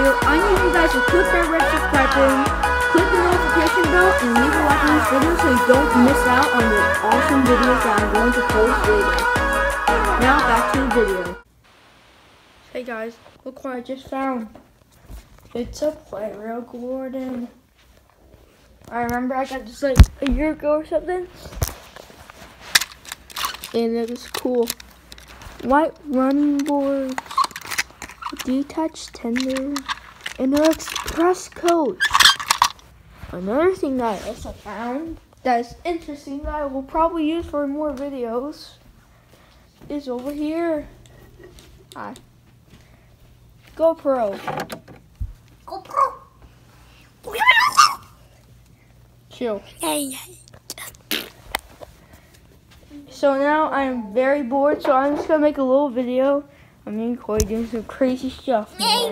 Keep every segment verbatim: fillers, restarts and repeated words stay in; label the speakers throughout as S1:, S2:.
S1: video, I need you guys to click that red subscribe button, click the notification bell, and leave a like on this video so you don't miss out on the awesome videos that I'm going to post later. Now back to the video. Hey guys, look what I just found. It's a Play-Rail Gordon. I remember I got this like a year ago or something. And it was cool. White running board, detached tender, and an express coach. Another thing that I also found that is interesting that I will probably use for more videos is over here. Hi. GoPro. GoPro. Chill. So now I'm very bored, so I'm just gonna make a little video of me and Corey doing some crazy stuff.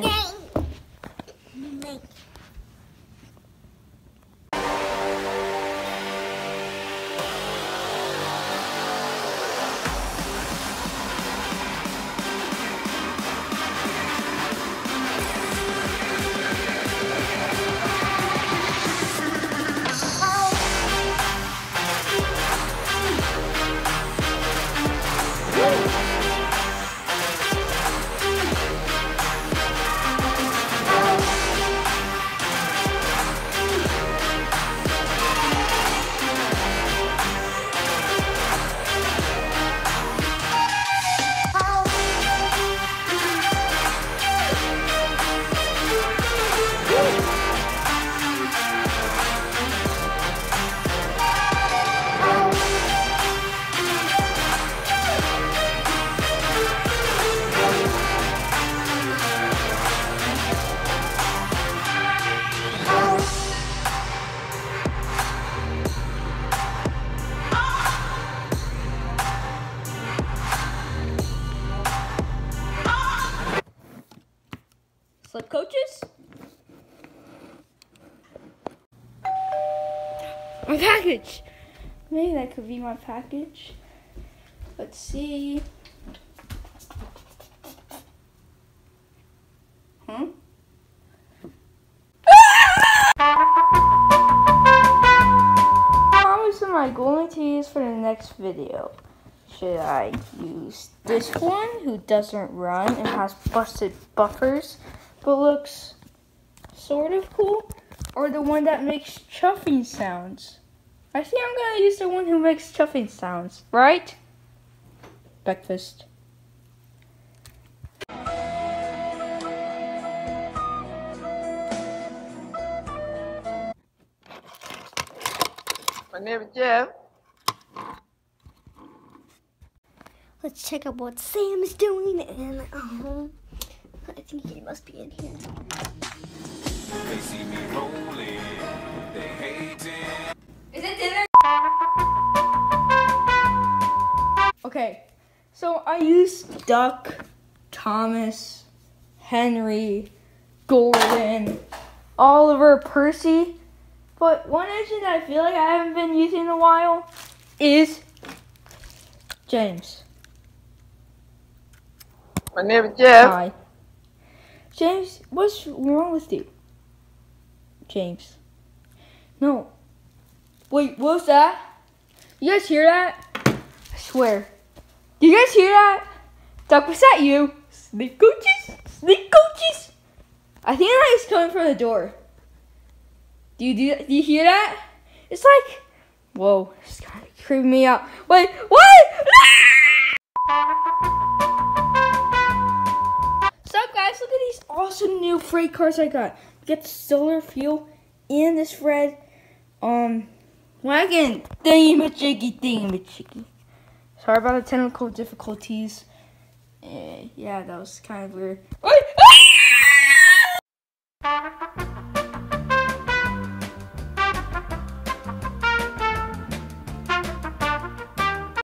S1: Slip coaches? My package! Maybe that could be my package. Let's see. Huh? Promise am I going to use for the next video? Should I use this one who doesn't run and has busted buffers but looks sort of cool, or the one that makes chuffing sounds? I think I'm gonna use the one who makes chuffing sounds, right? Breakfast.
S2: My name is Jeff.
S3: Let's check out what Sam is doing, and um, I think he must be in here.
S4: They see me rolling, they hate it.
S1: Is it dinner? Okay, so I used Duck, Thomas, Henry, Gordon, Oliver, Percy, but one engine that I feel like I haven't been using in a while is James.
S2: My name is Jeff.
S1: Hi. James, what's wrong with you? James. No. Wait, what was that? You guys hear that? I swear. Do you guys hear that? Duck, was that you? Sneak coaches? Sneak coaches? I think that is coming from the door. Do you do that? Do you hear that? It's like, whoa, it's kind of creeping me out. Wait, what? Guys, look at these awesome new freight cars I got. You get the solar fuel and this red um wagon thingy-majiggy thingy-majiggy. Sorry about the technical difficulties. Uh, yeah, that was kind of weird. Wait!